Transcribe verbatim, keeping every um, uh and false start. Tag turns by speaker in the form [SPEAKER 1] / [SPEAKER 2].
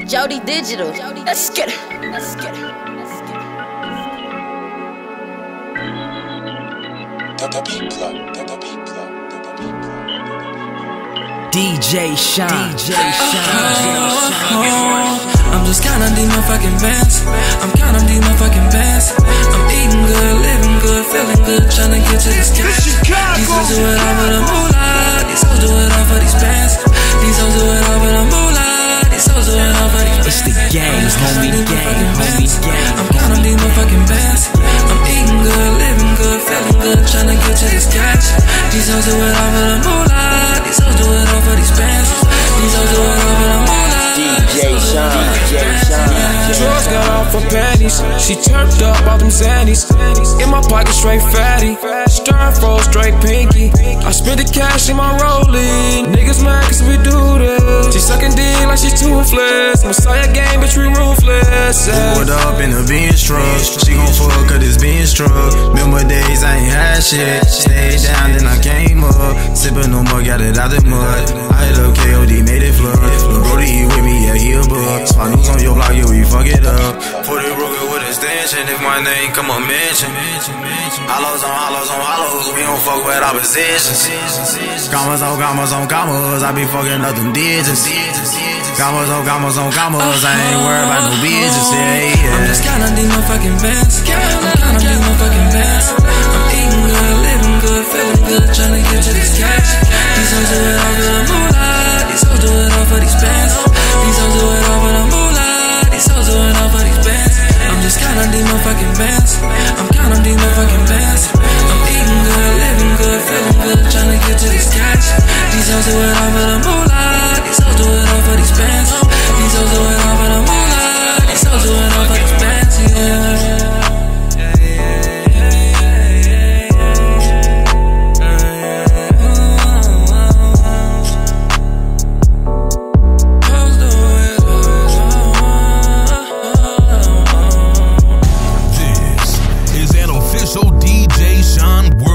[SPEAKER 1] Jody Digital. Let's get it. Let's get it.
[SPEAKER 2] D J Sean. D J Sean.
[SPEAKER 3] I'm just counting these motherfucking bands. I'm counting these motherfucking bands. I'm eating good, living good, feeling good, trying to get to this cash. These hoes do it all for the moolah. These hoes do it all for these bands. These hoes do it all for the moolah. These hoes do it all for these bands.
[SPEAKER 2] It's the game, homie, game, homie, game.
[SPEAKER 3] I'm counting these motherfucking bands. I'm eating good, living good, feeling good, trying to get to this cash. These hoes do it all for the moolah. These hoes do it all for these bands. These hoes do it all for the moolah.
[SPEAKER 2] D J Sean, D J Sean.
[SPEAKER 4] Drugs got off her panties. She turned up all them zannies. In my pocket straight fatty. Stern fro straight pinky. I spent the cash in my rollie. Niggas mad cause we do this. She sucking D like she toothless. Messiah game, bitch, we ruthless.
[SPEAKER 5] Pulled up in a Benz truck. She gon' fuck cause it's Benz truck. Remember days I ain't had shit. Stayed down then I came up. Sippin' no more, got it out the mud. I hit up K O D, made it flood. Lil' Brody, he with me, yeah, he a bug. Spot news on your block, yeah, we fuck it up. forty Ruger with extension, if my name come up mention. Hollows on hollows on hollows, we don't fuck with oppositions. Commas on commas on commas, I be fucking up them digits. Commas on commas on commas, I ain't worried about no bitches, yeah, yeah.
[SPEAKER 3] I'm just counting these motherfucking bands. I'm counting these motherfucking bands. I'm eating good, living good, feeling good, trying to get to this cash. These hoes do it all for the moolah. These hoes do it all for these bands. These hoes do it all for the moolah. These hoes do it all for these bands. I'm just counting these motherfucking bands. I'm counting these motherfucking bands. I'm eating good, living good, feeling good, trying to get to this cash. These hoes do it all for the moolah. These hoes do it all for these bands. These hoes do it all for the moolah. These hoes do it all for these bands, yeah.
[SPEAKER 6] D J Sean World.